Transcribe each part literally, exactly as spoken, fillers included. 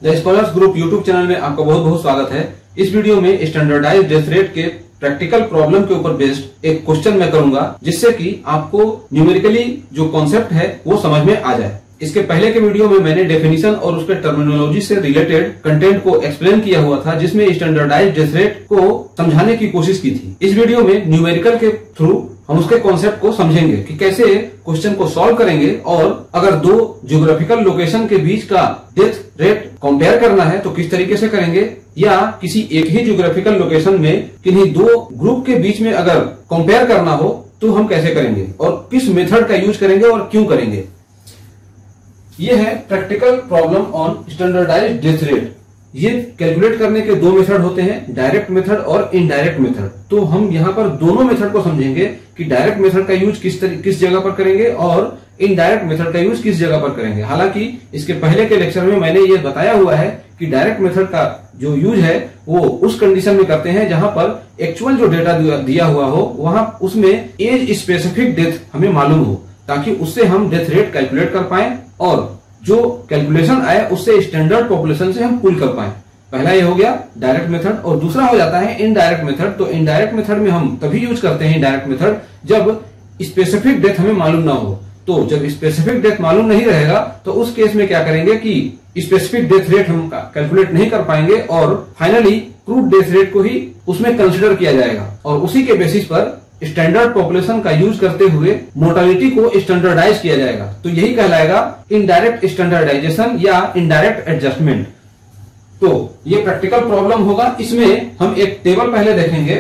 The scholars group YouTube channel में आपका बहुत बहुत स्वागत है। इस वीडियो में स्टैंडर्डाइज्ड डेथ रेट के प्रैक्टिकल प्रॉब्लम के ऊपर बेस्ड एक क्वेश्चन मैं करूंगा, जिससे कि आपको न्यूमेरिकली जो कॉन्सेप्ट है वो समझ में आ जाए। इसके पहले के वीडियो में मैंने डेफिनेशन और उसके टर्मिनोलॉजी से रिलेटेड कंटेंट को एक्सप्लेन किया हुआ था, जिसमें स्टैंडर्डाइज्ड डेथ रेट को समझाने की कोशिश की थी। इस वीडियो में न्यूमेरिकल के थ्रू हम उसके कॉन्सेप्ट को समझेंगे कि कैसे क्वेश्चन को सॉल्व करेंगे, और अगर दो ज्योग्राफिकल लोकेशन के बीच का डेथ रेट कंपेयर करना है तो किस तरीके से करेंगे, या किसी एक ही ज्योग्राफिकल लोकेशन में किन्हीं दो ग्रुप के बीच में अगर कंपेयर करना हो तो हम कैसे करेंगे और किस मेथड का यूज करेंगे और क्यों करेंगे। ये है practical problem on standardised death rate. ये कैलकुलेट करने के दो मेथड होते हैं, डायरेक्ट मेथड और इनडायरेक्ट मेथड। तो हम यहाँ पर दोनों मेथड को समझेंगे कि डायरेक्ट मेथड का यूज किस किस जगह पर करेंगे और इनडायरेक्ट मेथड का यूज किस जगह पर करेंगे। हालांकि इसके पहले के लेक्चर में मैंने ये बताया हुआ है कि डायरेक्ट मेथड का जो यूज है वो उस कंडीशन में करते हैं जहां पर एक्चुअल जो डेटा दिया हुआ हो वहां उसमें एज स्पेसिफिक डेथ हमें मालूम हो, ताकि उससे हम डेथ रेट कैलकुलेट कर पाए और जो कैलकुलेशन आए उससे स्टैंडर्ड पॉपुलेशन से हम पुल कर पाए। पहला ये हो गया डायरेक्ट मेथड, और दूसरा हो जाता है इनडायरेक्ट मेथड। तो इनडायरेक्ट मेथड में हम तभी यूज करते हैं इनडायरेक्ट मेथड जब स्पेसिफिक डेथ हमें मालूम ना हो। तो जब स्पेसिफिक डेथ मालूम नहीं रहेगा तो उस केस में क्या करेंगे कि स्पेसिफिक डेथ रेट हम कैलकुलेट नहीं कर पाएंगे और फाइनली क्रूड डेथ रेट को ही उसमें कंसिडर किया जाएगा, और उसी के बेसिस पर स्टैंडर्ड पॉपुलेशन का यूज करते हुए मोर्टालिटी को स्टैंडर्डाइज किया जाएगा। तो यही कहलाएगा इनडायरेक्ट स्टैंडर्डाइजेशन या इनडायरेक्ट एडजस्टमेंट। तो ये प्रैक्टिकल प्रॉब्लम होगा। इसमें हम एक टेबल पहले देखेंगे।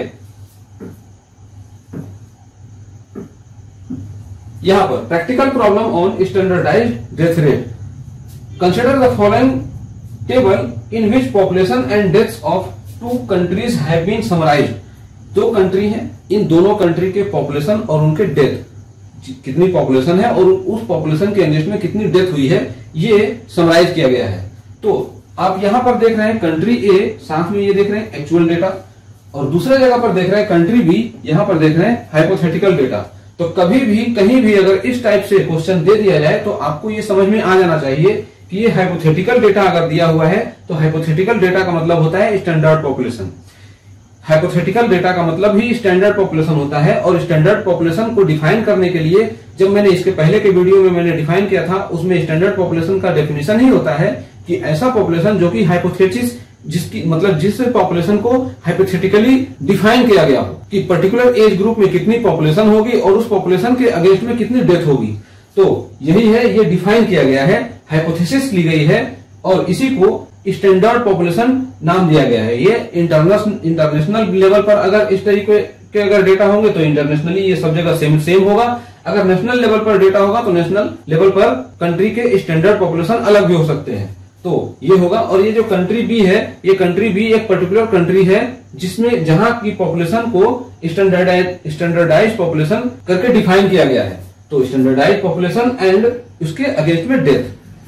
यहां पर practical problem on standardised death rate. Consider the following table in which population and deaths of two countries have been summarised. दो कंट्री हैं, इन दोनों कंट्री के पॉपुलेशन और उनके डेथ, कितनी पॉपुलेशन है और उस पॉपुलेशन के अगेंस्ट में कितनी डेथ हुई है, ये समराइज किया गया है। तो आप यहां पर देख रहे हैं कंट्री ए, साथ में ये देख रहे हैं एक्चुअल डेटा, और दूसरे जगह पर देख रहे हैं कंट्री बी, यहां पर देख रहे हैं हाइपोथेटिकल डेटा। तो कभी भी कहीं भी अगर इस टाइप से क्वेश्चन दे दिया जाए तो आपको ये समझ में आ जाना चाहिए कि ये हाइपोथेटिकल डेटा अगर दिया हुआ है तो हाइपोथेटिकल डेटा का मतलब होता है स्टैंडर्ड पॉपुलेशन। हाइपोथेटिकल डेटा का मतलब ही स्टैंडर्ड पॉपुलेशन होता है, और स्टैंडर्ड पॉपुलेशन को डिफाइन करने के लिए जब मैंने इसके पहले के वीडियो में मैंने डिफाइन किया था, उसमें स्टैंडर्ड पॉपुलेशन का डेफिनेशन ही होता है कि ऐसा पॉपुलेशन जो कि हाइपोथेसिस, जिसकी मतलब जिस पॉपुलेशन को हाइपोथेटिकली डिफाइन किया गया हो कि पर्टिकुलर एज ग्रुप में कितनी पॉपुलेशन होगी और उस पॉपुलेशन के अगेंस्ट में कितनी डेथ होगी। तो यही है, ये डिफाइन किया गया है, हाइपोथेसिस ली गई है और इसी को स्टैंडर्ड पॉपुलेशन नाम दिया गया है। ये इंटरनेशनल इंटरनेशनल लेवल पर अगर इस तरीके के अगर डेटा होंगे तो इंटरनेशनली ये सब जगह सेम सेम होगा। अगर नेशनल लेवल पर डेटा होगा तो नेशनल लेवल पर कंट्री के स्टैंडर्ड पॉपुलेशन अलग भी हो सकते हैं। तो ये होगा। और ये जो कंट्री बी है, ये कंट्री बी एक पर्टिकुलर कंट्री है जिसमें जहां की पॉपुलेशन को स्टैंडर्डाइज स्टैंडर्डाइज पॉपुलेशन करके डिफाइन किया गया है। तो स्टैंडर्डाइज पॉपुलेशन एंड उसके अगेंस्ट में डेथ।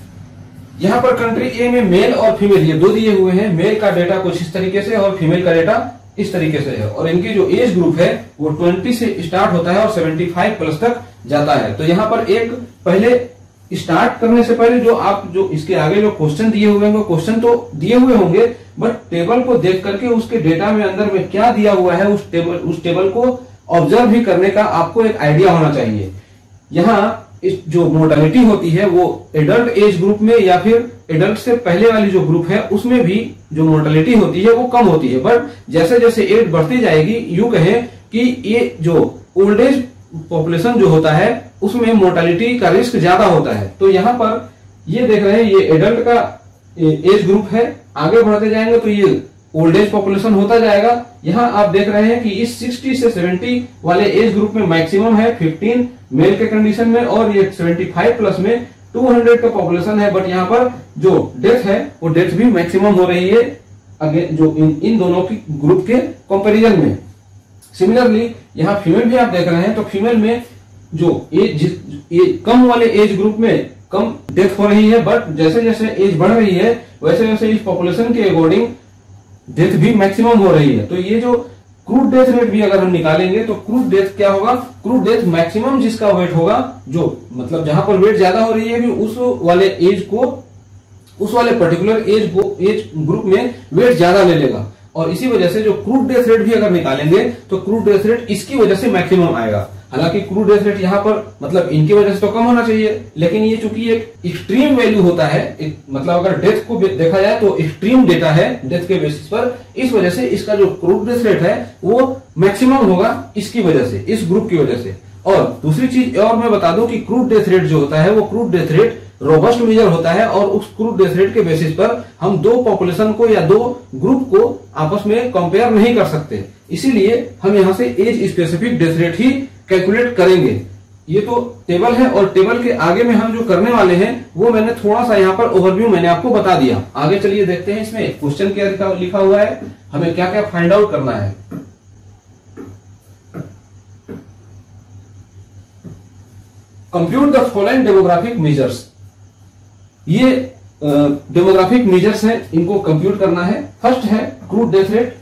यहाँ पर कंट्री ए में मेल और फीमेल ये दो दिए हुए हैं। मेल का डेटा कुछ इस तरीके से और फीमेल का डेटा इस तरीके से है, और इनकी जो एज ग्रुप है वो बीस से स्टार्ट होता है और पचहत्तर प्लस तक जाता है। तो यहाँ पर एक पहले स्टार्ट करने से पहले जो आप जो इसके आगे जो क्वेश्चन दिए हुए होंगे, क्वेश्चन तो दिए हुए होंगे बट टेबल को देख करके उसके डेटा में अंदर में क्या दिया हुआ है उस टेबल उस टेबल को ऑब्जर्व भी करने का आपको एक आइडिया होना चाहिए। यहाँ इस जो मोर्टालिटी होती है वो एडल्ट एज ग्रुप में या फिर एडल्ट से पहले वाली जो ग्रुप है उसमें भी जो मोर्टालिटी होती है वो कम होती है, बट जैसे जैसे एज बढ़ती जाएगी, यूं कहें कि ये जो ओल्ड एज पॉपुलेशन जो होता है उसमें मोर्टालिटी का रिस्क ज्यादा होता है। तो यहाँ पर ये देख रहे हैं, ये एडल्ट का एज ग्रुप है, आगे बढ़ते जाएंगे तो ये ओल्ड एज पॉपुलेशन होता जाएगा। यहाँ आप देख रहे हैं कि इस साठ से सत्तर वाले एज ग्रुप में मैक्सिमम है पंद्रह मेल के कंडीशन में, और ये पचहत्तर प्लस में दो सौ का पॉपुलेशन है, बट यहाँ पर जो डेथ है वो डेथ भी मैक्सिमम हो रही है अगेन जो इन, इन दोनों की ग्रुप के कंपैरिजन में। सिमिलरली यहाँ फीमेल भी आप देख रहे हैं, तो फीमेल में जो एज ये कम वाले एज ग्रुप में कम डेथ हो रही है, बट जैसे जैसे एज बढ़ रही है वैसे वैसे इस पॉपुलेशन के अकॉर्डिंग डेथ भी मैक्सिमम हो रही है। तो ये जो क्रूड डेथ रेट भी अगर हम निकालेंगे तो क्रूड डेथ क्या होगा, क्रूड डेथ मैक्सिमम जिसका वेट होगा, जो मतलब जहां पर वेट ज्यादा हो रही है भी उस वाले एज को उस वाले पर्टिकुलर एज एज ग्रुप में वेट ज्यादा ले लेगा, और इसी वजह से जो क्रूड डेथ रेट भी अगर निकालेंगे तो क्रूड डेथ रेट इसकी वजह से मैक्सिमम आएगा। हालांकि क्रूड डेथ रेट यहाँ पर मतलब इनकी वजह से तो कम होना चाहिए, लेकिन ये चूंकि एक एक्सट्रीम वैल्यू होता है, एक, मतलब अगर डेथ को देखा जाए तो एक्सट्रीम डेटा है डेथ के बेसिस पर, इस वजह से इसका जो क्रूड डेथ रेट है वो मैक्सिमम होगा इसकी वजह से, इस ग्रुप की वजह से। और दूसरी चीज और मैं बता दूं कि क्रूड डेथ रेट जो होता है वो crude death rate robust measure होता है, और उस क्रूड डेथ रेट के बेसिस पर हम दो पॉपुलेशन को या दो ग्रुप को आपस में कंपेयर नहीं कर सकते, इसीलिए हम यहां से एज स्पेसिफिक डेथ रेट ही कैलकुलेट करेंगे। ये तो टेबल है, और टेबल के आगे में हम जो करने वाले हैं वो मैंने थोड़ा सा यहाँ पर ओवरव्यू मैंने आपको बता दिया। आगे चलिए देखते हैं इसमें क्वेश्चन क्या लिखा हुआ है, हमें क्या क्या फाइंड आउट करना है। Compute the following demographic measures, ये डेमोग्राफिक मेजर्स हैं, इनको कंप्यूट करना है। फर्स्ट है क्रूड डेथ रेट,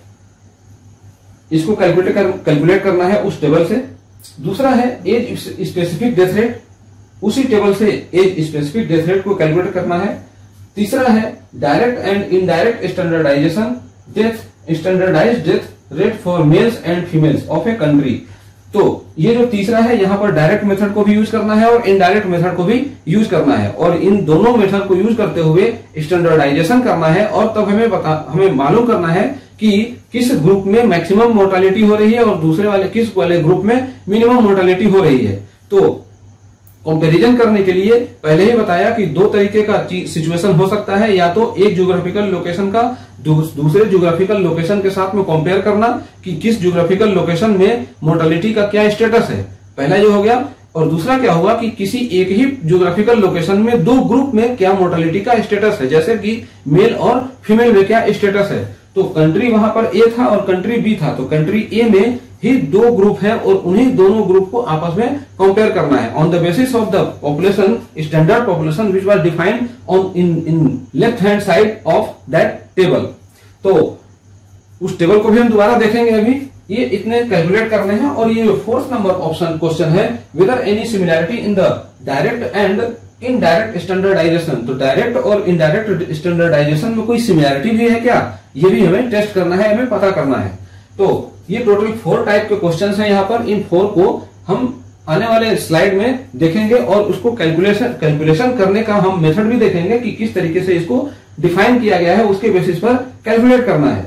इसको कैलकुलेट कर, कैलकुलेट करना है उस टेबल से। दूसरा है एज स्पेसिफिक डेथ रेट, उसी टेबल से एज स्पेसिफिक डेथ रेट को कैलकुलेट करना है। तीसरा है direct and indirect standardisation death standardised death rate for males and females of a country. तो ये जो तीसरा है यहाँ पर डायरेक्ट मेथड को भी यूज करना है और इनडायरेक्ट मेथड को भी यूज करना है, और इन दोनों मेथड को यूज करते हुए स्टैंडर्डाइजेशन करना है, और तब हमें बता हमें मालूम करना है कि किस ग्रुप में मैक्सिमम मोर्टालिटी हो रही है और दूसरे वाले किस वाले ग्रुप में मिनिमम मोर्टालिटी हो रही है। तो कंपैरिजन करने के लिए पहले ही बताया कि दो तरीके का सिचुएशन हो सकता है, या तो एक ज्योग्राफिकल लोकेशन का दूसरे ज्योग्राफिकल लोकेशन के साथ में कंपेयर करना कि किस ज्योग्राफिकल लोकेशन में मोर्टालिटी का क्या स्टेटस है, पहला ये हो गया। और दूसरा क्या हुआ कि किसी एक ही ज्योग्राफिकल लोकेशन में दो ग्रुप में क्या मोर्टालिटी का स्टेटस है, जैसे कि मेल और फीमेल में क्या स्टेटस है। तो कंट्री वहां पर ए था और कंट्री बी था, तो कंट्री ए में ही दो ग्रुप है और उन्हीं दोनों ग्रुप को आपस में कंपेयर करना है on the basis of the population standard population which was defined on in in left hand side of that table. तो उस टेबल को भी हम दोबारा देखेंगे अभी। ये इतने कैलकुलेट करने हैं, और ये फोर्थ नंबर ऑप्शन क्वेश्चन है whether any similarity in the direct and indirect standardisation. तो डायरेक्ट और इनडायरेक्ट स्टैंडर्डाइजेशन में कोई सिमिलैरिटी भी है क्या, ये भी हमें टेस्ट करना है, हमें पता करना है। तो ये टोटल फोर टाइप के क्वेश्चंस हैं यहाँ पर। इन फोर को हम आने वाले स्लाइड में देखेंगे, और उसको कैलकुलेशन कैलकुलेशन करने का हम मेथड भी देखेंगे कि किस तरीके से इसको डिफाइन किया गया है, उसके बेसिस पर कैलकुलेट करना है।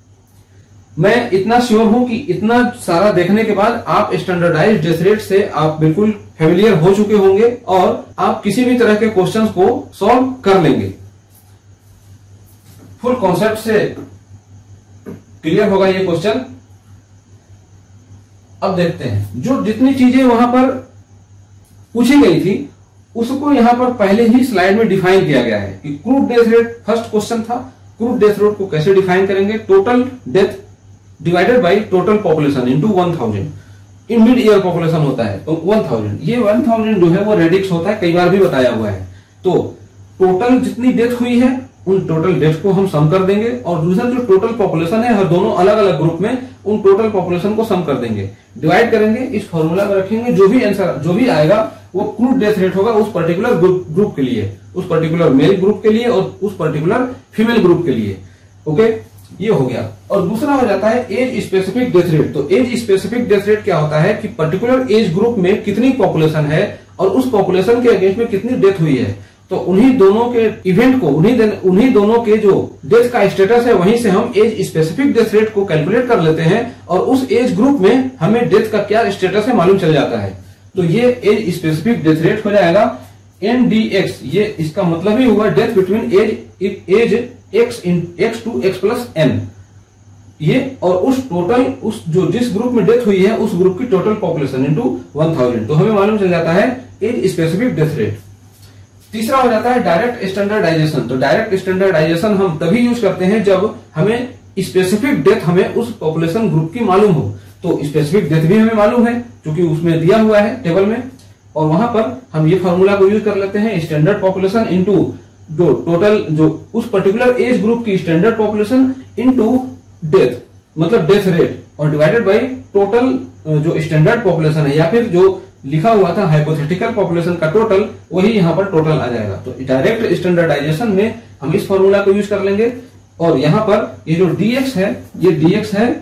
मैं इतना श्योर हूं कि इतना सारा देखने के बाद आप स्टैंडर्डाइज्ड डेथ रेट से आप बिल्कुल फेमिलियर हो चुके होंगे, और आप किसी भी तरह के क्वेश्चंस को सॉल्व कर लेंगे। फुल कॉन्सेप्ट से क्लियर होगा ये क्वेश्चन। अब देखते हैं, जो जितनी चीजें वहां पर पूछी गई थी उसको यहां पर पहले ही स्लाइड में डिफाइन किया गया है कि crude death rate first question था। क्रूड डेथ रेट को कैसे डिफाइन करेंगे, total death divided by total population into one thousand. In mid year population होता है तो वन थाउजेंड, ये वन थाउजेंड जो है वो रेडिक्स होता है, कई बार भी बताया हुआ है। तो टोटल जितनी डेथ हुई है उन टोटल डेथ को हम सम कर देंगे, और दूसरा जो टोटल पॉपुलेशन है हर दोनों अलग अलग ग्रुप में उन टोटल पॉपुलेशन को सम कर देंगे, डिवाइड करेंगे, इस फॉर्मूला में रखेंगे, जो भी आंसर जो भी आएगा वो क्रूड डेथ रेट होगा उस पर्टिकुलर ग्रुप के लिए, उस पर्टिकुलर मेल ग्रुप के लिए और उस पर्टिकुलर फीमेल ग्रुप के लिए। ओके, ये हो गया। और दूसरा हो जाता है एज स्पेसिफिक डेथ रेट। तो एज स्पेसिफिक डेथ रेट क्या होता है कि पर्टिकुलर एज ग्रुप में कितनी पॉपुलेशन है और उस पॉपुलेशन के अगेंस्ट में कितनी डेथ हुई है, तो उन्हीं दोनों के इवेंट को उन्हीं उन्हीं दोनों के जो डेथ का स्टेटस है वहीं से हम एज स्पेसिफिक डेथ रेट को कैलकुलेट कर लेते हैं, और उस एज ग्रुप में हमें डेथ का क्या स्टेटस है मालूम चल जाता है। तो ये एज स्पेसिफिक डेथ रेट हो जाएगा एन डी एक्स। ये इसका मतलब ही हुआ death between age age x in x to x plus n. ये और उस टोटल उस जो जिस ग्रुप में डेथ हुई है उस ग्रुप की total population into one thousand. तो हमें मालूम चल जाता है एज स्पेसिफिक डेथ रेट। तीसरा हो जाता है डायरेक्ट स्टैंडर्डाइजेशन। तो डायरेक्ट स्टैंडर्डाइजेशन हम तभी यूज करते हैं जब हमें स्पेसिफिक डेथ हमें उस पॉपुलेशन ग्रुप की मालूम हो। तो स्पेसिफिक डेथ भी हमें मालूम है क्योंकि उसमें दिया हुआ है टेबल में, और वहां पर हम ये फॉर्मूला को यूज कर लेते हैं स्टैंडर्ड पॉपुलेशन इनटू जो टोटल जो उस पर्टिकुलर एज ग्रुप की स्टैंडर्ड पॉपुलेशन इनटू डेथ मतलब डेथ रेट, और डिवाइडेड बाय टोटल जो स्टैंडर्ड पॉपुलेशन है या फिर जो लिखा हुआ था हाइपोथेटिकल पॉपुलेशन का टोटल, वही यहाँ पर टोटल आ जाएगा। तो डायरेक्ट स्टैंडर्डाइजेशन में हम इस फॉर्मूला को यूज कर लेंगे। और यहाँ पर ये जो dx है, ये dx है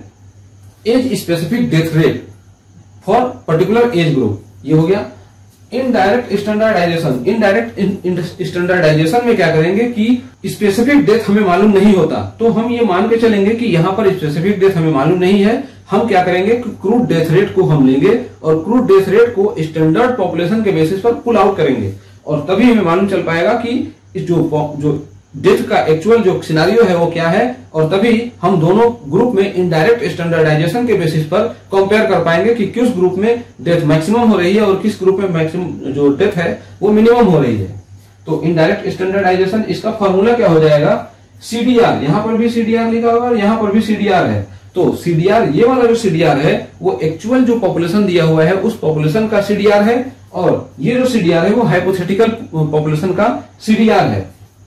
age specific death rate for particular age group, ये हो गया। इनडायरेक्ट स्टैंडर्डाइजेशन, इनडायरेक्ट स्टैंडर्डाइजेशन में क्या करेंगे कि स्पेसिफिक डेथ हमें मालूम नहीं होता, तो हम ये मान के चलेंगे कि यहाँ पर स्पेसिफिक डेथ हमें मालूम नहीं है। हम क्या करेंगे कि क्रूड डेथ रेट को हम लेंगे और क्रूड डेथ रेट को स्टैंडर्ड पॉपुलेशन के बेसिस पर पुल आउट करेंगे, और तभी हमें मालूम चल पाएगा कि जो जो डेथ का एक्चुअल जो सिनारियो है वो क्या है, और तभी हम दोनों ग्रुप में इनडायरेक्ट स्टैंडर्डाइजेशन के बेसिस पर कंपेयर कर पाएंगे कि किस ग्रुप में डेथ मैक्सिमम हो रही है और किस ग्रुप में मैक्सिमम जो डेथ है वो मिनिमम हो रही है। तो इनडायरेक्ट स्टैंडर्डाइजेशन, इसका फॉर्मूला क्या हो जाएगा, सीडीआर। यहां पर भी सीडीआर लिखा होगा और यहां पर भी सीडीआर है। तो सीडीआर, ये वाला जो सीडीआर है वो एक्चुअल जो पॉपुलेशन दिया हुआ है उस पॉपुलेशन का सीडीआर है, और ये जो सीडीआर है वो हाइपोथेटिकल पॉपुलेशन का सीडीआर है।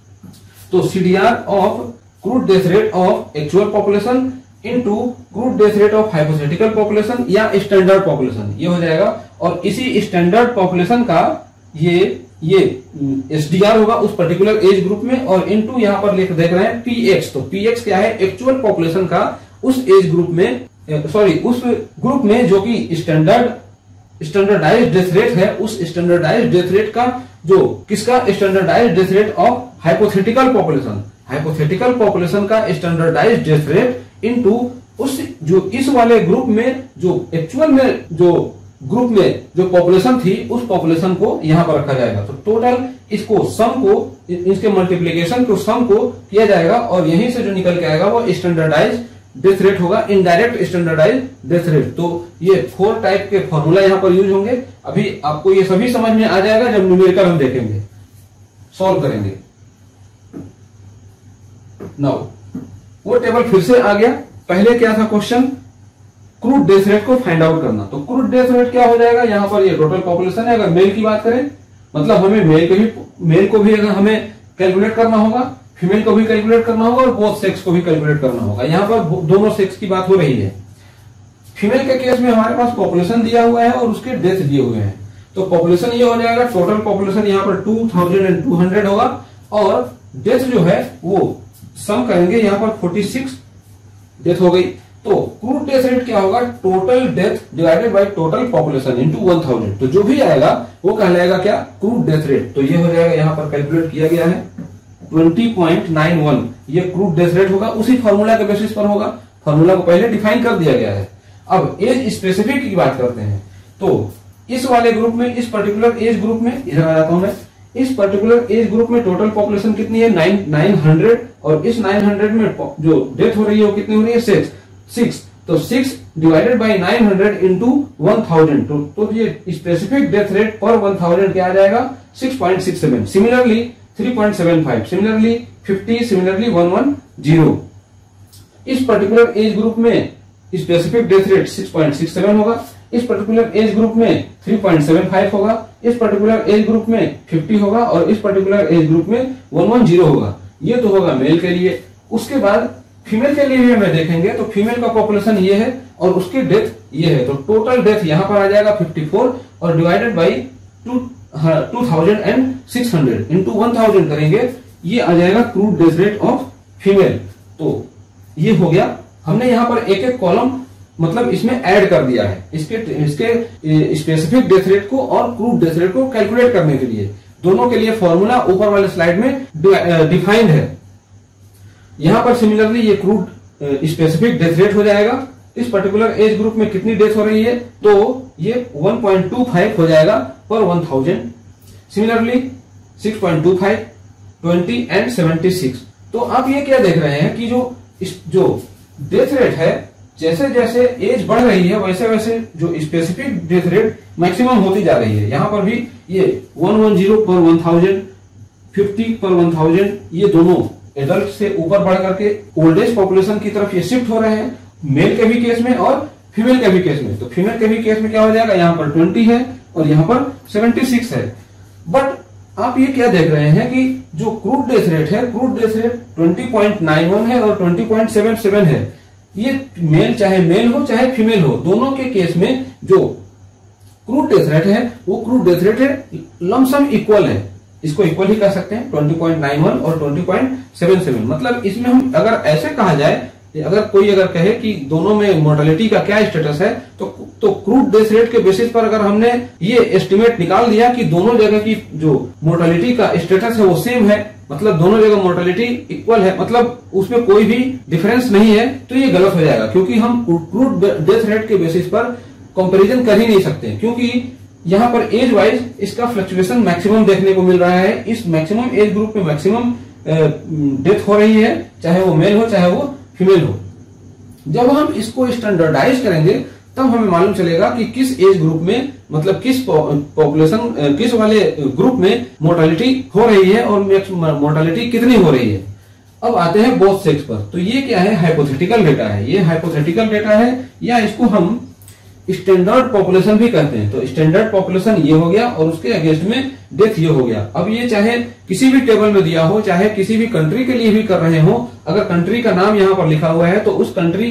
तो CDR of crude death rate of actual population into crude death rate of hypothetical population या स्टैंडर्ड पॉपुलेशन, ये हो जाएगा। और इसी स्टैंडर्ड पॉपुलेशन का ये ये एसडीआर होगा उस पर्टिकुलर एज ग्रुप में, और इनटू यहाँ पर लिख देख रहे हैं पीएक्स। तो पीएक्स क्या है, एक्चुअल पॉपुलेशन का उस एज ग्रुप में, सॉरी उस ग्रुप में जो कि स्टैंडर्ड स्टैंडर्डाइज्ड डेथ रेट है, उस स्टैंडर्डाइज्ड डेथ रेट का जो किसका standardised death rate of hypothetical population, hypothetical population का स्टैंडर्डाइज्ड डेथ रेट इनटू उस जो इस वाले ग्रुप में जो एक्चुअल में जो ग्रुप में जो पॉपुलेशन थी उस पॉपुलेशन को यहां पर रखा जाएगा। तो टोटल इसको सम को, इसके मल्टीप्लीकेशन को सम को किया जाएगा, और यहीं से जो निकल के आएगा वो स्टैंडर्डाइज्ड डेथ रेट होगा, इनडायरेक्ट स्टैंडर्डाइज्ड डेथ रेट। तो ये फोर टाइप के फॉर्मूला यहां पर यूज होंगे। अभी आपको ये सभी समझ में आ जाएगा जब न्यूमेरिकल हम देखेंगे, सॉल्व करेंगे। नाउ वो टेबल फिर से आ गया। पहले क्या था क्वेश्चन, क्रूड डेथ रेट को फाइंड आउट करना। तो क्रूड डेथ रेट क्या हो जाएगा, यहां पर ये टोटल पॉपुलेशन है। अगर मेल की बात करें, मतलब हमें मेल को भी मेल को भी अगर हमें कैलकुलेट करना होगा, फीमेल को भी कैलकुलेट करना होगा, और बोथ सेक्स को भी कैलकुलेट करना होगा। यहां पर दोनों सेक्स की बात हो रही है। फीमेल के केस में हमारे पास पॉपुलेशन दिया हुआ है और उसके डेथ दिए हुए हैं। तो पॉपुलेशन ये हो जाएगा, टोटल पॉपुलेशन यहाँ पर two thousand and two hundred होगा, और डेथ जो है वो सम करेंगे, यहाँ पर फोर्टी सिक्स डेथ हो गई। तो क्रूड डेथ रेट क्या होगा, total death divided by total population into one thousand. तो जो भी आएगा वो कहलाएगा क्या, क्रूड डेथ रेट। तो ये हो जाएगा, यहाँ पर कैलकुलेट किया गया है ट्वेंटी पॉइंट नाइन वन, ये क्रूड डेथ रेट होगा। उसी फॉर्मूला के बेसिस पर होगा, फॉर्मूला को पहले डिफाइन कर दिया गया है। अब एज स्पेसिफिक की बात करते हैं। तो इस वाले ग्रुप में, इस पर्टिकुलर एज ग्रुप में, इधर आ जाता हूं मैं, इस पर्टिकुलर एज ग्रुप में टोटल पॉपुलेशन कितनी है, नाइन नाइन हंड्रेड, और इस नाइन हंड्रेड में जो डेथ हो रही है वो कितनी हो रही है, सिक्स सिक्स। तो six divided by nine hundred into one thousand, तो ये स्पेसिफिक डेथ रेट पर वन थाउजेंड क्या आ जाएगा, six point six seven. Similarly three point seven five, similarly fifty, similarly one one zero. इस पर्टिकुलर एज ग्रुप में specific death rate six point six seven होगा, इस पर्टिकुलर एज ग्रुप में three point seven five होगा, इस particular age group में fifty होगा, और इस पर्टिकुलर एज ग्रुप में वन वन जीरो होगा। ये तो होगा मेल के लिए। उसके बाद फीमेल के लिए भी हमें देखेंगे, तो फीमेल का पॉपुलेशन ये है और उसकी डेथ ये है। तो टोटल डेथ यहां पर आ जाएगा फिफ्टी फोर, और divided by two two thousand and six hundred into one thousand करेंगे, ये आ जाएगा crude death rate of female. तो ये हो गया। हमने यहाँ पर एक एक कॉलम मतलब इसमें ऐड कर दिया है, इसके इसके स्पेसिफिक डेथ रेट को और क्रूड डेथ रेट को कैलकुलेट करने के लिए। दोनों के लिए फॉर्मूला ऊपर वाले स्लाइड में डिफाइंड है। यहां पर सिमिलरली ये क्रूड स्पेसिफिक डेथ रेट हो जाएगा। इस पर्टिकुलर एज ग्रुप में कितनी डेथ हो रही है, तो ये वन पॉइंट टू फाइव हो जाएगा पर one thousand. Similarly six point two five, twenty and seventy six. तो आप ये क्या देख रहे हैं कि जो इस जो डेथ रेट है, जैसे जैसे एज बढ़ रही है वैसे वैसे जो स्पेसिफिक डेथ रेट मैक्सिमम होती जा रही है। यहां पर भी ये वन वन जीरो पर वन थाउजेंड, फिफ्टी पर वन थाउजेंड, ये दोनों एडल्ट से ऊपर बढ़ करके ओल्ड एज पॉपुलेशन की तरफ ये शिफ्ट हो रहे हैं, मेल के भी केस में और फीमेल के भी केस में। तो फीमेल के भी केस में क्या हो जाएगा, यहाँ पर ट्वेंटी है और यहाँ पर सेवेंटी सिक्स है। बट आप ये क्या देख रहे हैं कि जो क्रूड डेथ रेट है, crude death rate twenty point nine one है और ट्वेंटी पॉइंट सेवन सेवन है। ये मेल चाहे मेल हो चाहे फीमेल हो, दोनों के केस में जो क्रूड डेथ रेट है वो क्रूड डेथ रेट है लमसम इक्वल है, इसको इक्वल ही कर सकते हैं ट्वेंटी पॉइंट नाइन वन और ट्वेंटी पॉइंट सेवन सेवन। मतलब इसमें हम अगर ऐसे कहा जाए, अगर कोई अगर कहे कि दोनों में मोर्टेलिटी का क्या स्टेटस है, तो तो क्रूड डेथ रेट के बेसिस पर अगर हमने ये एस्टिमेट निकाल दिया कि दोनों जगह की जो मोर्टेलिटी का स्टेटस है वो सेम है, मतलब दोनों जगह मोर्टेलिटी इक्वल है, मतलब उसमें कोई भी डिफरेंस नहीं है, तो ये गलत हो जाएगा, क्योंकि हम क्रूड डेथ रेट के बेसिस पर कंपैरिजन कर ही नहीं सकते, क्योंकि यहाँ पर एज वाइज इसका फ्लक्चुएशन मैक्सिमम देखने को मिल रहा है। इस मैक्सिमम एज ग्रुप में मैक्सिमम डेथ हो रही है, चाहे वो मेल हो चाहे वो फीमेल हो। जब हम इसको स्टैंडर्डाइज करेंगे तब हमें मालूम चलेगा कि किस एज ग्रुप में, मतलब किस पॉपुलेशन किस वाले ग्रुप में मोर्टेलिटी हो रही है और मोर्टेलिटी कितनी हो रही है। अब आते हैं बोथ सेक्स पर। तो ये क्या है, हाइपोथेटिकल डेटा है, ये हाइपोथेटिकल डेटा है, या इसको हम स्टैंडर्ड पॉपुलेशन भी कहते हैं। तो स्टैंडर्ड पॉपुलेशन ये हो गया और उसके अगेंस्ट में डेथ ये हो गया। अब ये चाहे किसी भी टेबल में दिया हो, चाहे किसी भी कंट्री के लिए भी कर रहे हो, अगर कंट्री का नाम यहाँ पर लिखा हुआ है तो उस कंट्री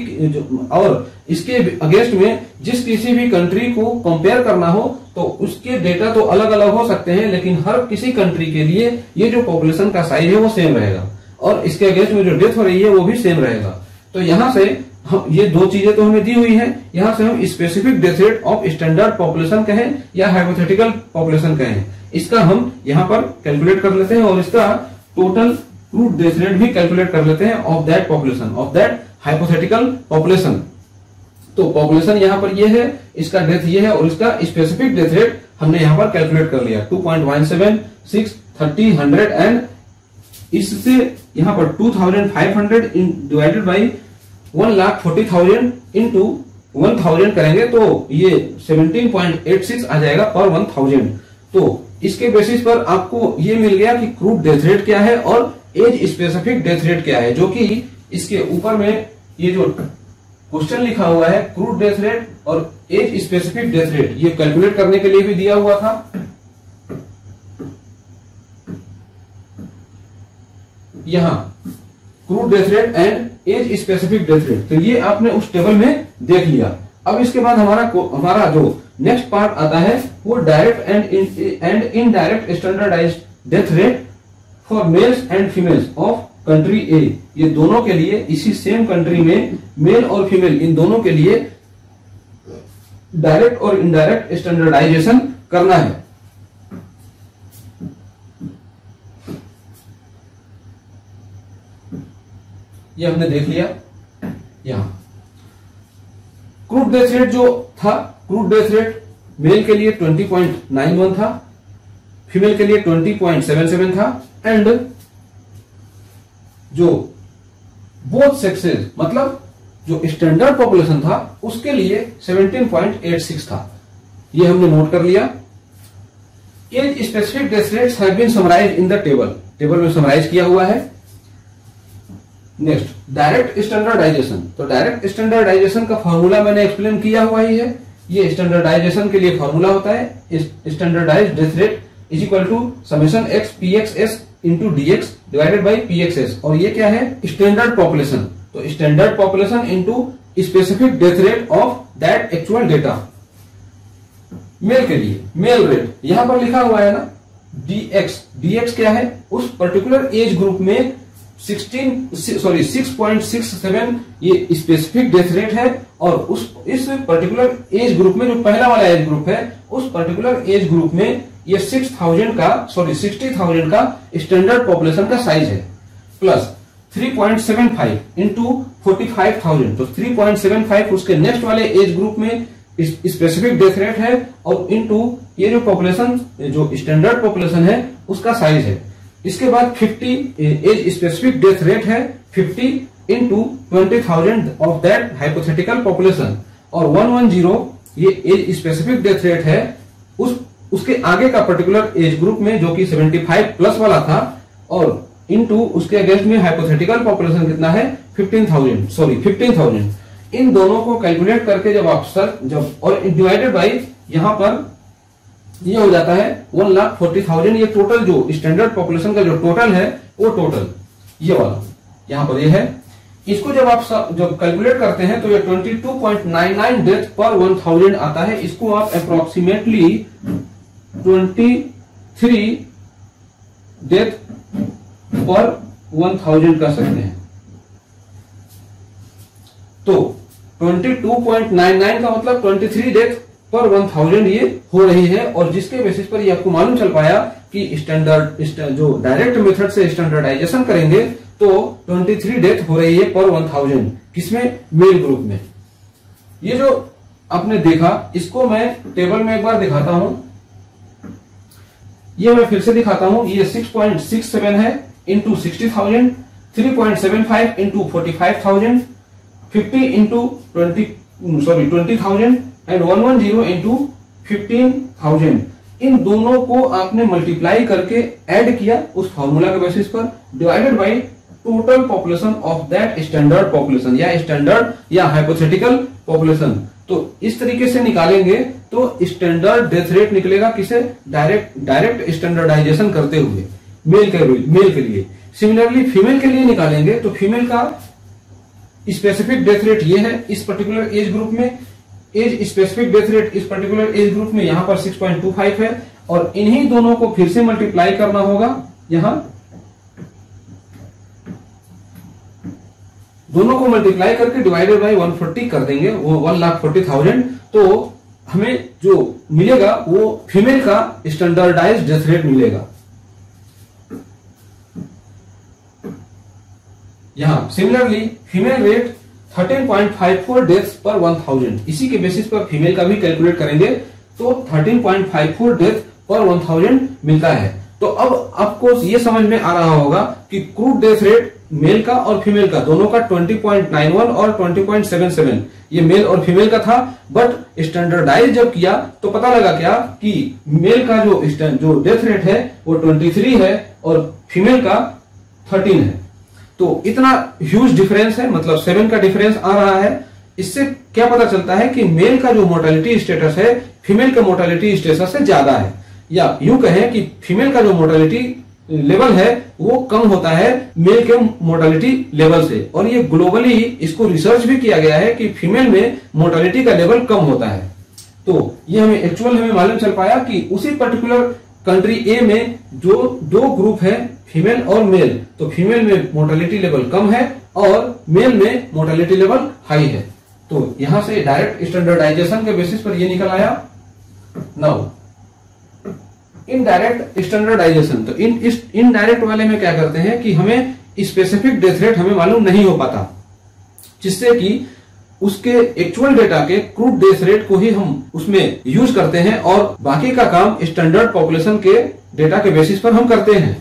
और इसके अगेंस्ट में जिस किसी भी कंट्री को कंपेयर करना हो तो उसके डेटा तो अलग अलग हो सकते हैं, लेकिन हर किसी कंट्री के लिए ये जो पॉपुलेशन का साइज है वो सेम रहेगा और इसके अगेंस्ट में जो डेथ हो रही है वो भी सेम रहेगा। तो यहाँ से हम ये दो चीजें तो हमें दी हुई है, यहाँ से हम specific death rate of standard population कहें या हाइपोथेटिकल पॉपुलेशन कहें, इसका हम यहाँ पर कैलकुलेट कर लेते हैं और इसका टोटल क्रूड डेथ रेट भी कैलकुलेट कर लेते हैं of that population, of that hypothetical population. तो पॉपुलेशन यहाँ पर ये है, इसका डेथ ये है और इसका स्पेसिफिक डेथ रेट हमने यहाँ पर कैलकुलेट कर लिया two point one seven six thirty hundred and इससे यहाँ पर two thousand five hundred divided by one lakh forty thousand into one thousand करेंगे तो ये सेवनटीन पॉइंट एट सिक्स आ जाएगा पर वन थाउजेंड। तो इसके बेसिस पर आपको ये मिल गया कि क्रूड डेथ रेट क्या है और एज स्पेसिफिक डेथ रेट क्या है, जो कि इसके ऊपर में ये जो क्वेश्चन लिखा हुआ है क्रूड डेथ रेट और एज स्पेसिफिक डेथ रेट, ये कैलकुलेट करने के लिए भी दिया हुआ था। यहां crude death rate and age specific death rate, तो ये आपने उस टेबल में देख लिया। अब इसके बाद हमारा हमारा जो नेक्स्ट पार्ट आता है वो direct and and indirect standardised death rate for males and females of country A. ये दोनों के लिए इसी सेम कंट्री में मेल और फीमेल इन दोनों के लिए डायरेक्ट और इनडायरेक्ट स्टैंडर्डाइजेशन करना है। ये हमने देख लिया। यहां क्रूड डेथ रेट जो था, क्रूड डेथ रेट मेल के लिए ट्वेंटी पॉइंट नाइन वन था, फीमेल के लिए ट्वेंटी पॉइंट सेवन सेवन था एंड जो बोथ सेक्सेस मतलब जो स्टैंडर्ड पॉपुलेशन था उसके लिए सेवनटीन पॉइंट एट सिक्स था। ये हमने नोट कर लिया। Age specific death rates have been summarised in the table, table में समराइज किया हुआ है। Next direct standardisation. तो डायरेक्ट स्टैंडर्डाइजेशन का फॉर्मूला मैंने एक्सप्लेन किया हुआ ही है। ये स्टैंडर्डाइजेशन के लिए फॉर्मूला होता है standardized death rate is equal to summation X P X S into D X divided by P X S. और ये क्या है, स्टैंडर्ड पॉपुलेशन। तो standard population into specific death rate of that actual data. Male के लिए mail rate यहां पर लिखा हुआ है ना डी एक्स। डी एक्स क्या है, उस पर्टिकुलर एज ग्रुप में sixteen sorry six point six seven ये स्पेसिफिक डेथ रेट है और उस इस पर्टिकुलर एज ग्रुप में जो पहला वाला एज ग्रुप है उस पर्टिकुलर एज ग्रुप में ये सिक्स थाउजेंड का सॉरी सिक्सटी थाउजेंड का स्टैंडर्ड पॉपुलेशन का साइज है plus three point seven five into forty five thousand. तो थ्री पॉइंट सेवन फाइव उसके नेक्स्ट वाले एज ग्रुप में स्पेसिफिक डेथ रेट है और इंटू ये जो पॉपुलेशन जो स्टैंडर्ड पॉपुलेशन है उसका साइज है। इसके बाद fifty age specific death rate है fifty into twenty thousand of that hypothetical population और वन वन जीरो ये एज स्पेसिफिक डेथ रेट है उस उसके आगे का पर्टिकुलर एज ग्रुप में जो कि सेवेंटी फाइव प्लस वाला था और इंटू उसके अगेंस्ट में हाइपोथेटिकल पॉपुलेशन कितना है fifteen thousand sorry fifteen thousand. इन दोनों को कैलकुलेट करके जब आप सर जब और डिवाइडेड बाई यहां पर ये हो जाता है वन लाख फोर्टी थाउजेंड। ये टोटल जो स्टैंडर्ड पॉपुलेशन का जो टोटल है वो टोटल ये वाला यहां पर ये है। इसको जब आप जब कैलकुलेट करते हैं तो ये twenty two point nine nine death पर वन थाउजेंड आता है। इसको आप अप्रोक्सीमेटली ट्वेंटी थ्री डेथ पर वन थाउजेंड कर सकते हैं। तो twenty two point nine nine का मतलब ट्वेंटी थ्री डेथ पर वन थाउजेंड ये हो रही है। और जिसके बेसिस पर ये आपको मालूम चल पाया कि स्टैंडर्ड जो डायरेक्ट मेथड से स्टैंडर्डाइजेशन करेंगे तो ट्वेंटी थ्री डेथ हो रही है पर वन थाउजेंड, किसमें, मेल ग्रुप में। ये जो आपने देखा इसको मैं टेबल में एक बार दिखाता हूं। ये मैं फिर से दिखाता हूं। ये सिक्स पॉइंट सिक्स सेवन है into sixty thousand, three point seven five into forty five thousand, fifty into twenty sorry twenty thousand and one one zero into fifteen thousand. इन दोनों को आपने मल्टीप्लाई करके ऐड किया उस फॉर्मूला के basis पर, divided by total population of that standard population या स्टैंडर्ड या हाइपोथेटिकल पॉपुलेशन। तो इस तरीके से निकालेंगे तो स्टैंडर्ड डेथ रेट निकलेगा किसे, डायरेक्ट डायरेक्ट स्टैंडर्डाइजेशन करते हुए मेल के मेल के लिए। सिमिलरली फीमेल के लिए निकालेंगे तो फीमेल का स्पेसिफिक डेथ रेट ये है इस पर्टिकुलर एज ग्रुप में, एज स्पेसिफिक डेथ रेट इस पर्टिकुलर एज ग्रुप में यहां पर सिक्स पॉइंट टू फाइव है। और इन्हीं दोनों को फिर से मल्टीप्लाई करना होगा, यहां दोनों को मल्टीप्लाई करके डिवाइडेड बाई वन फोर्टी कर देंगे, वो वन लाख फोर्टी थाउजेंड। तो हमें जो मिलेगा वो फीमेल का स्टैंडर्डाइज्ड डेथ रेट मिलेगा। यहां similarly female rate thirteen point five four deaths पर वन थाउजेंड, इसी के बेसिस पर फीमेल का भी कैलकुलेट करेंगे तो thirteen point five four death पर वन थाउजेंड मिलता है। तो अब आपको ये समझ में आ रहा होगा कि क्रूड डेथ रेट मेल का और फीमेल का दोनों का ट्वेंटी पॉइंट नाइन वन और ट्वेंटी पॉइंट सेवन सेवन ये मेल और फीमेल का था। बट स्टैंडर्डाइज जब किया तो पता लगा क्या कि मेल का जो जो डेथ रेट है वो ट्वेंटी थ्री है और फीमेल का थर्टीन है। तो इतना ह्यूज डिफरेंस है, मतलब सेवन का डिफरेंस आ रहा है। इससे क्या पता चलता है कि मेल का जो मोर्टेलिटी स्टेटस है फीमेल के मोर्टेलिटी स्टेटस से ज्यादा है, या यूं कहें कि फीमेल का जो मोर्टेलिटी लेवल है वो कम होता है मेल के मोर्टेलिटी लेवल से। और ये ग्लोबली इसको रिसर्च भी किया गया है कि फीमेल में मोर्टेलिटी का लेवल कम होता है। तो ये हमें एक्चुअल हमें मालूम चल पाया कि उसी पर्टिकुलर कंट्री ए में जो दो ग्रुप है फीमेल और मेल, तो फीमेल में मोर्टेलिटी लेवल कम है और मेल में मोर्टेलिटी लेवल हाई है। तो यहां से डायरेक्ट स्टैंडर्डाइजेशन के बेसिस पर ये निकल आया। नाउ इनडायरेक्ट स्टैंडर्डाइजेशन, तो इन इस इनडायरेक्ट वाले में क्या करते हैं कि हमें स्पेसिफिक डेथ रेट हमें मालूम नहीं हो पाता, जिससे कि उसके एक्चुअल डेटा के क्रूड डेथ रेट को ही हम उसमें यूज करते हैं और बाकी का काम स्टैंडर्ड पॉपुलेशन के डेटा के बेसिस पर हम करते हैं।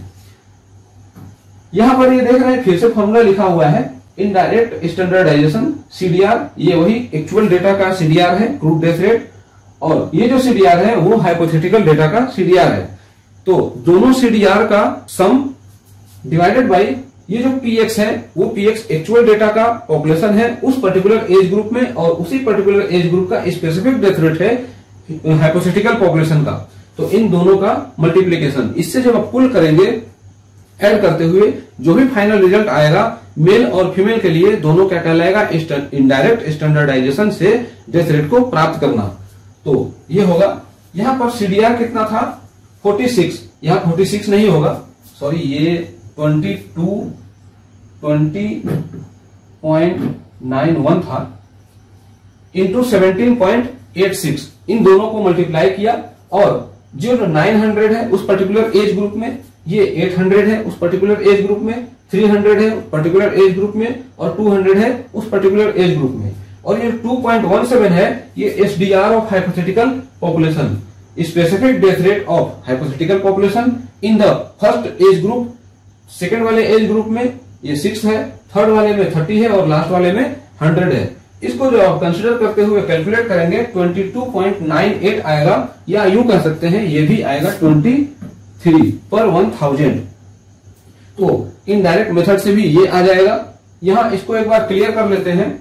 यहां पर ये देख रहे हैं फिर से फॉर्मूला लिखा हुआ है इनडायरेक्ट स्टैंडर्डाइजेशन सीडीआर, ये वही एक्चुअल डेटा का सीडीआर है क्रूड डेथ रेट, और ये जो सीडीआर है वो हाइपोथेटिकल डेटा का सीडीआर है। तो दोनों सीडीआर का सम डिवाइडेड बाई ये जो पीएक्स है वो पीएक्स एक्चुअल डेटा का पॉपुलेशन है उस पर्टिकुलर एज ग्रुप में, और उसी पर्टिकुलर एज ग्रुप का स्पेसिफिक डेथ रेट है हाइपोथेटिकल पॉपुलेशन का। तो इन दोनों का मल्टीप्लीकेशन, इससे जब आप पुल करेंगे ऐड करते हुए जो भी फाइनल रिजल्ट आएगा मेल और फीमेल के लिए दोनों क्या कहलाएगा, इनडायरेक्ट स्टैंडर्डाइजेशन से डेथ रेट को प्राप्त करना। तो ये होगा। यहां पर सीडीआर कितना था फोर्टी सिक्स, यहां फोर्टी सिक्स नहीं होगा, सॉरी ये twenty two twenty point nine one था into seventeen point eight six, इन दोनों को मल्टीप्लाई किया और जो नाइन हंड्रेड है उस पर्टिकुलर एज ग्रुप में, ये एट हंड्रेड है उस पर्टिकुलर एज ग्रुप में, थ्री हंड्रेड है पर्टिकुलर एज ग्रुप में और टू हंड्रेड है उस पर्टिकुलर एज ग्रुप में, और ये टू पॉइंट वन सेवन है ये SDR of hypothetical population, specific death rate of hypothetical population in the first age group. Second वाले एज ग्रुप में ये सिक्स है, थर्ड वाले में थर्टी है और लास्ट वाले में हंड्रेड है। इसको जो आप कंसिडर करते हुए कैलकुलेट करेंगे twenty two point nine eight आएगा, या यूं कह सकते हैं ये भी आएगा ट्वेंटी थ्री पर वन थाउजेंड। तो इनडायरेक्ट मेथड से भी ये आ जाएगा। यहां इसको एक बार क्लियर कर लेते हैं।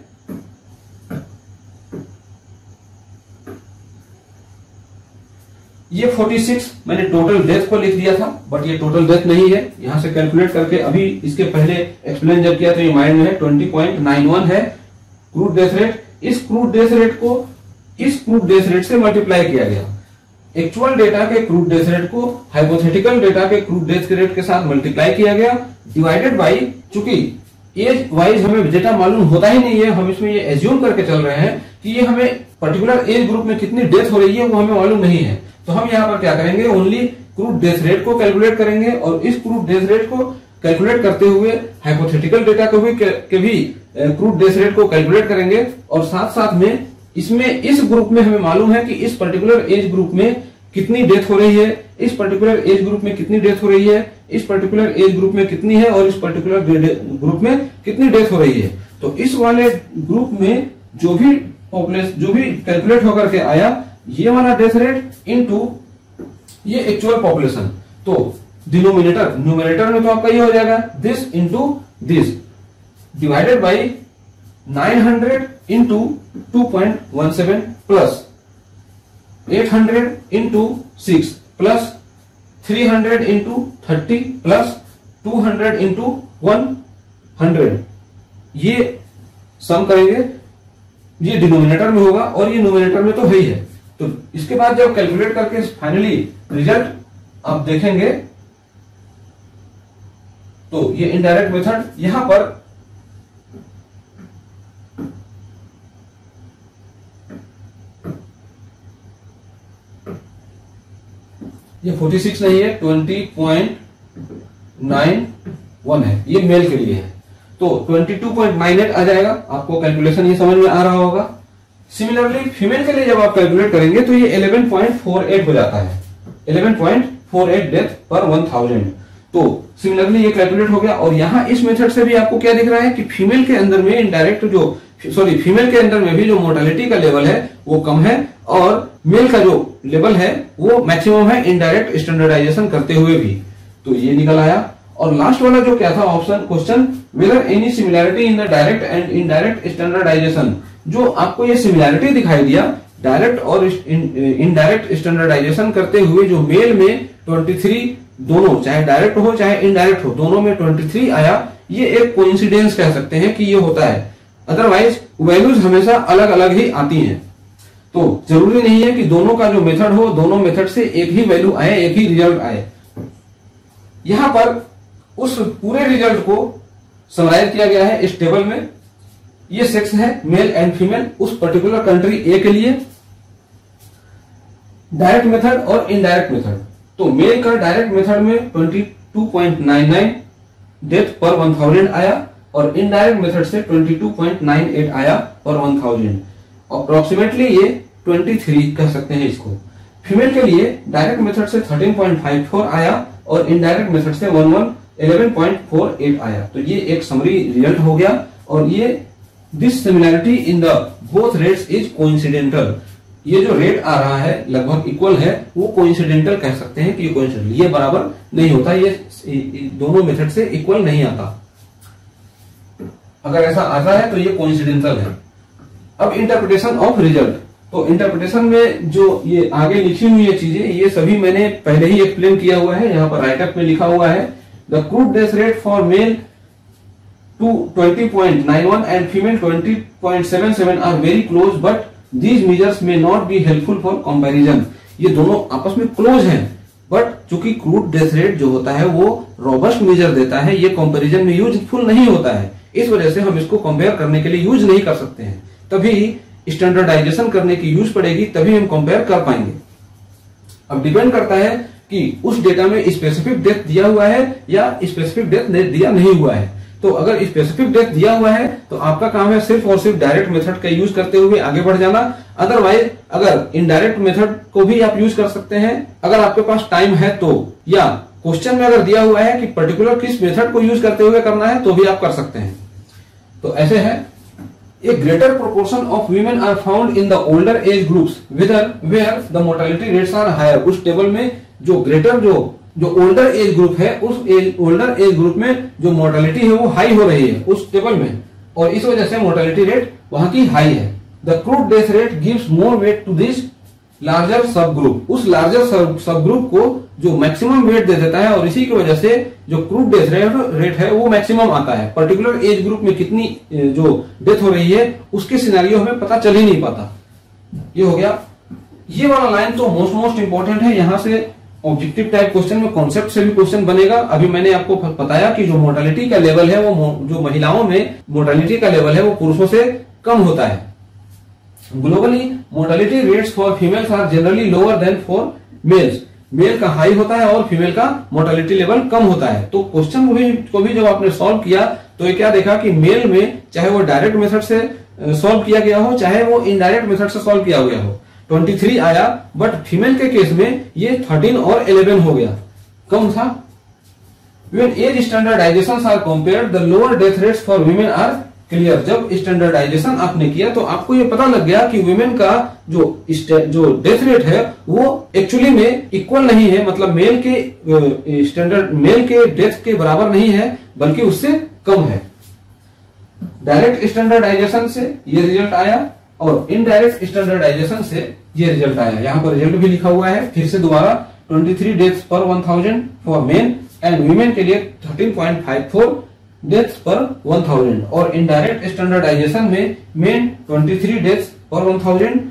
ये छियालीस मैंने टोटल डेथ को लिख दिया था, बट ये टोटल डेथ नहीं है। यहां से कैलकुलेट करके अभी इसके पहले एक्सप्लेन जब किया तो ये माइंड में है, बीस पॉइंट नाइन वन है क्रूड डेथ रेट। इस क्रूड डेथ रेट को इस क्रूड डेथ रेट से मल्टीप्लाई किया गया। एक्चुअल डेटा के क्रूड डेथ रेट को हाइपोथेटिकल डेटा के क्रूड डेथ रेट के साथ मल्टीप्लाई किया गया, डिवाइडेड बाई, चूंकि एज वाइज हमें डेटा मालूम होता ही नहीं है, हम इसमें ये एज्यूम करके चल रहे हैं कि ये हमें पर्टिकुलर एज ग्रुप में कितनी डेथ हो रही है वो हमें मालूम नहीं है। तो हम यहाँ पर क्या करेंगे, ओनली क्रूड डेथ रेट को कैलकुलेट करेंगे और इस क्रूड डेथ रेट को कैलकुलेट करते हुए हाइपोथेटिकल डेटा को भी के भी क्रूड डेथ रेट को कैलकुलेट करेंगे और साथ साथ में इसमें इस ग्रुप में हमें मालूम है कि इस पर्टिकुलर एज ग्रुप में कितनी डेथ हो रही है, इस पर्टिकुलर एज ग्रुप में कितनी डेथ हो रही है, इस पर्टिकुलर एज ग्रुप में कितनी है और इस पर्टिकुलर ग्रुप में कितनी डेथ हो रही है। तो इस वाले ग्रुप में जो भी पॉपुलेशन जो भी कैलकुलेट होकर के आया, ये वाला डेथ रेट इनटू ये एक्चुअल पॉपुलेशन, तो डिनोमिनेटर न्यूमरेटर में तो आपका ये हो जाएगा this into this divided by nine hundred into two point one seven plus eight hundred into six plus three hundred into thirty plus two hundred into one hundred. ये sum करेंगे, ये denominator में होगा और ये न्यूमरेटर में तो है ही है। तो इसके बाद जब कैलकुलेट करके फाइनली रिजल्ट आप देखेंगे तो ये इनडायरेक्ट मेथड, यहां पर ये छियालीस नहीं है, बीस पॉइंट नाइन वन है, ये मेल के लिए है। तो बाईस पॉइंट नाइन एट आ जाएगा, आपको कैलकुलेशन ये समझ में आ रहा होगा। सिमिलरली फीमेल के लिए जब आप कैलकुलेट करेंगे तो ये इलेवन पॉइंट फोर एट हो जाता है, eleven point four eight death पर वन थाउजेंड। तो सिमिलरली ये कैलकुलेट हो गया और यहाँ इस मेथड से भी आपको क्या दिख रहा है कि फीमेल के अंदर में इनडायरेक्ट जो सॉरी फीमेल के अंदर में भी जो मोर्टेलिटी का लेवल है वो कम है और मेल का जो लेवल है वो मैक्सिमम है इनडायरेक्ट स्टैंडर्डाइजेशन करते हुए भी। तो ये निकल आया। और लास्ट वाला जो क्या था option question, whether any similarity in the direct and indirect standardization, जो आपको ये सिमिलैरिटी दिखाई दिया डायरेक्ट और इनडायरेक्ट स्टैंडर्डाइजेशन करते हुए, जो मेल में तेईस दोनों चाहे डायरेक्ट हो चाहे इनडायरेक्ट हो दोनों में तेईस आया, ये एक कोइंसिडेंस कह सकते हैं कि ये होता है। अदरवाइज वैल्यूज हमेशा अलग अलग ही आती हैं। तो जरूरी नहीं है कि दोनों का जो मेथड हो दोनों मेथड से एक ही वैल्यू आए, एक ही रिजल्ट आए। यहां पर उस पूरे रिजल्ट को समराइज किया गया है इस टेबल में। ये सेक्स है मेल एंड फीमेल उस पर्टिकुलर कंट्री ए के लिए, डायरेक्ट मेथड और इनडायरेक्ट मेथड। तो मेल का डायरेक्ट मेथड में बाईस पॉइंट नाइन नाइन डेथ पर वन थाउजेंड आया और इनडायरेक्ट मेथड से बाईस पॉइंट नाइन एट आया पर वन थाउजेंड। अप्रोक्सीमेटली ये तेईस कह सकते हैं इसको। फीमेल के लिए डायरेक्ट मेथड से थर्टीन पॉइंट फाइव फोर आया और इनडायरेक्ट मेथड से इलेवन पॉइंट फोर एट आया। तो ये एक समरी रिजल्ट हो गया और ये this similarity in the both rates is coincidental. ये जो रेट आ रहा है लगभग इक्वल है, वो कोइंसिडेंटल कह सकते हैं कि ये कोइंसिडेंटल, ये बराबर नहीं होता, ये दोनों मेथड से इक्वल नहीं आता। अगर ऐसा आता है तो ये कोइंसिडेंटल है। अब इंटरप्रिटेशन ऑफ रिजल्ट, तो इंटरप्रिटेशन में जो ये आगे लिखी हुई ये चीजें ये सभी मैंने पहले ही एक्सप्लेन किया हुआ है। यहाँ पर राइटअप में लिखा हुआ है the crude death rate for male two twenty point nine one and female twenty point seven seven are very close but these measures may not be helpful for comparison. ये दोनों आपस में क्लोज हैं but चूंकि crude death rate जो होता है वो रोबस्ट मेजर देता है, ये कंपैरिजन में यूजफुल नहीं होता है। इस वजह से हम इसको कंपेयर करने के लिए यूज नहीं कर सकते हैं। तभी स्टैंडर्डाइजेशन करने की यूज पड़ेगी, तभी हम कंपेयर कर पाएंगे। अब डिपेंड करता है कि उस डेटा में स्पेसिफिक डेथ दिया हुआ है या स्पेसिफिक डेथ दिया नहीं हुआ है। तो अगर स्पेसिफिक डेथ दिया हुआ है तो आपका काम है सिर्फ और सिर्फ डायरेक्ट मेथड का यूज करते हुए आगे बढ़ जाना। अदरवाइज अगर इनडायरेक्ट मेथड को भी आप यूज कर सकते हैं अगर आपके पास टाइम है तो, या क्वेश्चन में अगर दिया हुआ है कि पर्टिकुलर किस मेथड को यूज करते हुए करना है तो भी आप कर सकते हैं। तो ऐसे है, A greater proportion of women are found in the older age groups, whether where the mortality rates are higher। उस टेबल में जो ग्रेटर जो जो ओल्डर एज ग्रुप है उस एज ओल्डर एज ग्रुप में जो मोर्टेलिटी है वो हाई हो रही है उस टेबल में, और इस वजह से मोर्टेलिटी रेट वहां की हाई है। The crude death rate gives more weight to this larger sub group, उस लार्जर सब ग्रुप को जो मैक्सिमम वेट दे देता है और इसी की वजह से जो क्रूड डेथ रेट है वो मैक्सिमम आता है। पर्टिकुलर एज ग्रुप में कितनी जो डेथ हो रही है उसके सिनेरियो हमें पता चल ही नहीं पाता। ये हो गया। ये वाला लाइन तो मोस्ट मोस्ट इंपॉर्टेंट है, यहां से ऑब्जेक्टिव टाइप क्वेश्चन में कॉन्सेप्ट से भी क्वेश्चन बनेगा। अभी मैंने आपको बताया कि जो मोर्टेलिटी का लेवल है वो जो महिलाओं में मोर्टेलिटी का लेवल है वो पुरुषों से कम होता है। Globally mortality rates for females are generally lower than for males, male का हाई होता है और फीमेल का मोर्टेलिटी लेवल कम होता है। तो क्वेश्चन को भी को भी जब आपने सॉल्व किया तो ये क्या देखा कि मेल में चाहे वो डायरेक्ट मेथड से सॉल्व किया गया हो चाहे वो इनडायरेक्ट मेथड से सॉल्व किया गया हो, तेईस आया, बट फीमेल के केस में ये तेरह और ग्यारह हो गया, कम था। When age standardizations are compared, the lower death rates for women are clear। जब स्टैंडर्डाइजेशन आपने किया तो आपको ये पता लग गया कि वुमेन का जो जो डेथ रेट है वो एक्चुअली में इक्वल नहीं है, मतलब मेल के स्टैंडर्ड मेल के डेथ के बराबर नहीं है बल्कि उससे कम है। डायरेक्ट स्टैंडर्डाइजेशन से ये रिजल्ट आया और इनडायरेक्ट स्टैंडर्डाइजेशन से ये रिजल्ट आया। यहाँ पर रिजल्ट भी लिखा हुआ है फिर से दोबारा, तेईस डेथ्स पर one thousand for men and women के लिए thirteen point five four deaths पर वन थाउजेंड और इनडायरेक्ट स्टैंडर्डाइजेशन में मेन तेईस डेथ्स पर वन थाउजेंड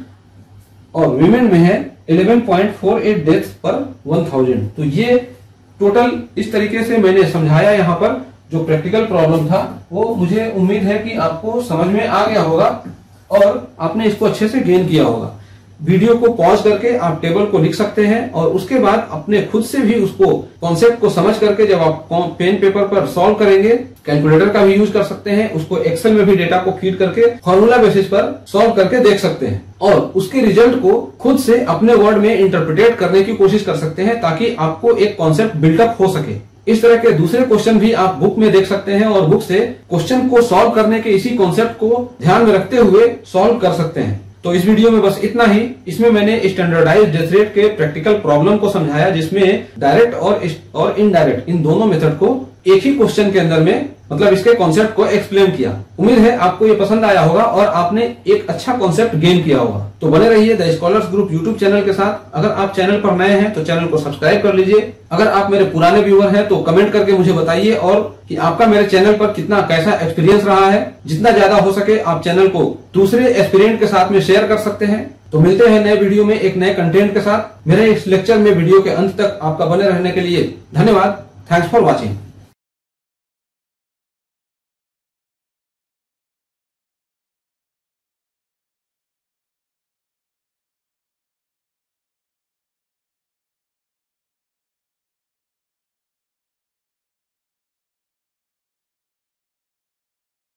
और वीमेन में है eleven point four eight deaths पर वन थाउजेंड। तो ये टोटल इस तरीके से मैंने समझाया। यहाँ पर जो प्रैक्टिकल प्रॉब्लम था वो मुझे उम्मीद है कि आपको समझ में आ गया होगा और आपने इसको अच्छे से गेन किया होगा। वीडियो को पॉज करके आप टेबल को लिख सकते हैं और उसके बाद अपने खुद से भी उसको कॉन्सेप्ट को समझ करके जब आप पेन पेपर पर सॉल्व करेंगे, कैलकुलेटर का भी यूज कर सकते हैं, उसको एक्सेल में भी डेटा को फीड करके फॉर्मूला बेसिस पर सॉल्व करके देख सकते हैं और उसके रिजल्ट को खुद से अपने वर्ड में इंटरप्रिटेट करने की कोशिश कर सकते हैं ताकि आपको एक कॉन्सेप्ट बिल्डअप हो सके। इस तरह के दूसरे क्वेश्चन भी आप बुक में देख सकते हैं और बुक से क्वेश्चन को सॉल्व करने के इसी कॉन्सेप्ट को ध्यान में रखते हुए सॉल्व कर सकते हैं। तो इस वीडियो में बस इतना ही। इसमें मैंने स्टैंडर्डाइज्ड डेथ रेट के प्रैक्टिकल प्रॉब्लम को समझाया जिसमें डायरेक्ट और और इनडायरेक्ट इन दोनों मेथड को एक ही क्वेश्चन के अंदर में मतलब इसके कॉन्सेप्ट को एक्सप्लेन किया। उम्मीद है आपको ये पसंद आया होगा और आपने एक अच्छा कॉन्सेप्ट गेन किया होगा। तो बने रहिए the scholars group YouTube channel के साथ। अगर आप चैनल पर नए हैं तो चैनल को सब्सक्राइब कर लीजिए। अगर आप मेरे पुराने व्यूअर हैं तो कमेंट करके मुझे बताइए और कि आपका मेरे चैनल पर कितना कैसा एक्सपीरियंस रहा है। जितना ज्यादा हो सके आप चैनल को दूसरे एस्पिरेंट के साथ में शेयर कर सकते हैं। तो मिलते हैं नए वीडियो में एक नए कंटेंट के साथ। मेरे इस लेक्चर में वीडियो के अंत तक आपका बने रहने के लिए धन्यवाद। Thanks for watching.